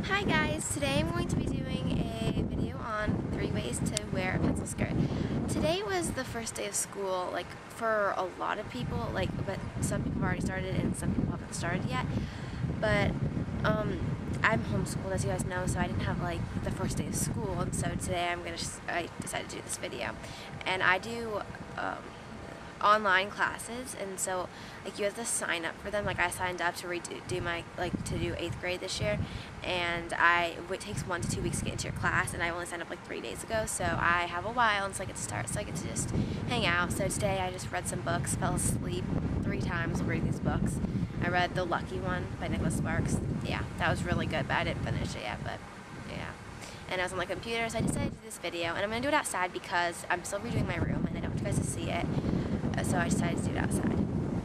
Hi guys, today I'm going to be doing a video on 3 ways to wear a pencil skirt. Today was the first day of school, like for a lot of people, but some people have already started and some people haven't started yet. But I'm homeschooled, as you guys know, so I didn't have like the first day of school, and so today I decided to do this video. And I do online classes, and so like you have to sign up for them. Like I signed up to do my to do 8th grade this year, and it takes 1 to 2 weeks to get into your class, and I only signed up like 3 days ago, so I have a while until I get to start, so I get to just hang out. So today I just read some books, fell asleep 3 times reading these books. I read The Lucky One by Nicholas Sparks. Yeah, that was really good, but I didn't finish it yet, but yeah. And I was on my computer, so I decided to do this video, and I'm going to do it outside because I'm still redoing my room and I don't want you guys to see it. So I decided to do it outside.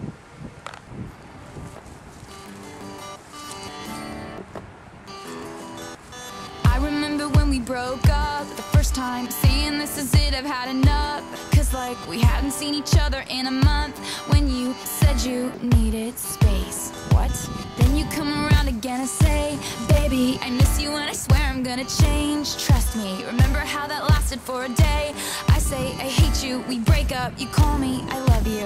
I remember when we broke up the first time, saying this is it, I've had enough. Cause like we hadn't seen each other in a month. When you said you needed space, what? Then you come around again and say, baby, I miss you and I swear I'm gonna change. Trust me, remember how that lasted for a day? I say I hate you, we break up, you call me I love you.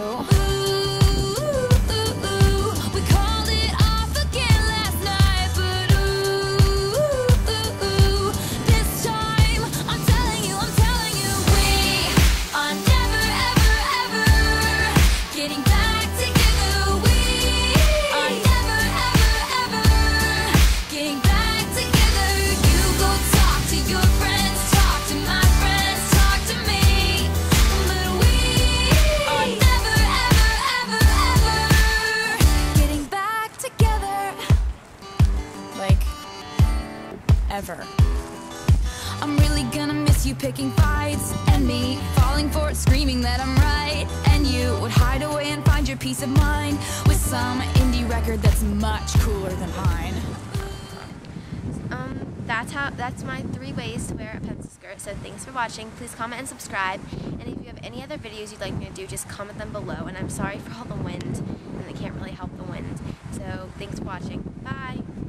We called it off again last night, but this time I'm telling you, we are never ever ever getting back together. We are never ever ever getting back together. You go talk to your friends, talk to my friends, talk to me, but we are never ever ever ever getting back together. Like, ever. I'm really gonna miss you picking fights, and me falling for it, screaming that I'm right. And you would hide away and find your peace of mind with some indie record that's much cooler than mine. That's my 3 ways to wear a pencil skirt. So thanks for watching. Please comment and subscribe. And if you have any other videos you'd like me to do, just comment them below. And I'm sorry for all the wind, and I can't really help the wind. So thanks for watching. Bye.